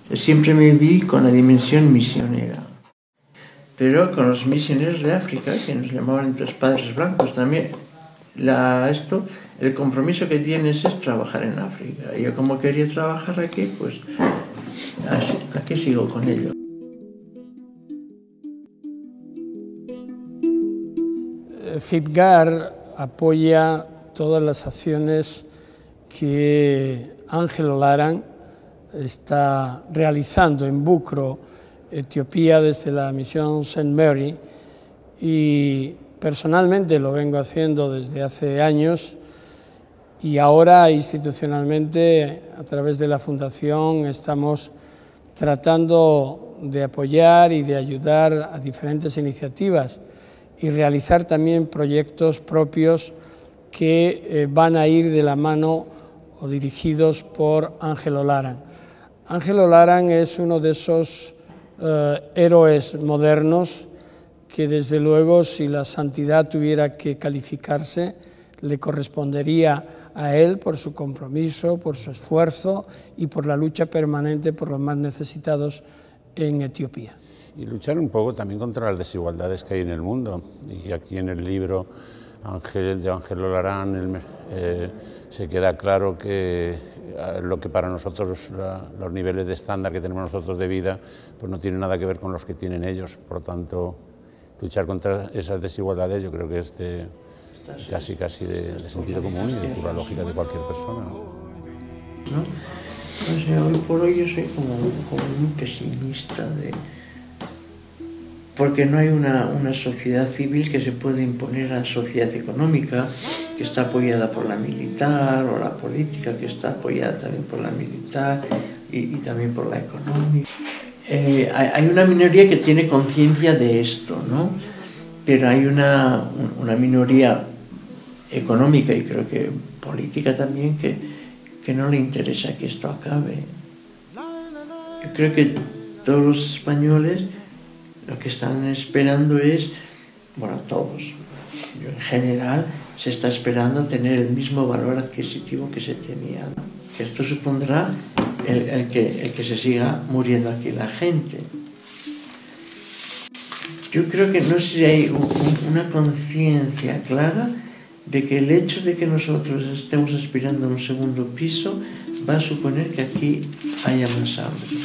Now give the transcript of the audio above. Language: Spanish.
Siempre me vi con la dimensión misionera, pero con los misioneros de África, que nos llamaban entonces padres blancos también, el compromiso que tienes es trabajar en África. Y yo, como quería trabajar aquí, pues aquí sigo con ello. FIPGAR apoya todas las acciones que Ángel Olaran está realizando en Bucro, Etiopía, desde la misión St. Mary, y personalmente lo vengo haciendo desde hace años, y ahora institucionalmente a través de la Fundación estamos tratando de apoyar y de ayudar a diferentes iniciativas y realizar también proyectos propios que van a ir de la mano o dirigidos por Ángel Olaran. Ángel Olaran es uno de esos héroes modernos que, desde luego, si la santidad tuviera que calificarse, le correspondería a él por su compromiso, por su esfuerzo y por la lucha permanente por los más necesitados en Etiopía. Y luchar un poco también contra las desigualdades que hay en el mundo. Y aquí en el libro de Ángel Olaran se queda claro que lo que para nosotros, los niveles de estándar que tenemos nosotros de vida, pues no tiene nada que ver con los que tienen ellos. Por lo tanto, luchar contra esas desigualdades yo creo que es casi de sentido común y de pura lógica de cualquier persona, ¿no? O sea, hoy por hoy yo soy como muy pesimista, porque no hay una sociedad civil que se pueda imponer a la sociedad económica, que está apoyada por la militar, o la política, que está apoyada también por la militar y también por la económica. Hay una minoría que tiene conciencia de esto, ¿no? Pero hay una minoría económica y creo que política también que no le interesa que esto acabe. Yo creo que todos los españoles lo que están esperando es, bueno, todos, en general, se está esperando tener el mismo valor adquisitivo que se tenía, ¿no? Que esto supondrá el que se siga muriendo aquí la gente. Yo creo que no sé si hay una conciencia clara de que el hecho de que nosotros estemos aspirando a un segundo piso va a suponer que aquí haya más hambre.